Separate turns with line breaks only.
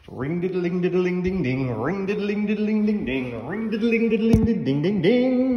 Ring diddling diddling ding ding, ring diddling diddling ding ding, ring diddling diddling ding ding ding.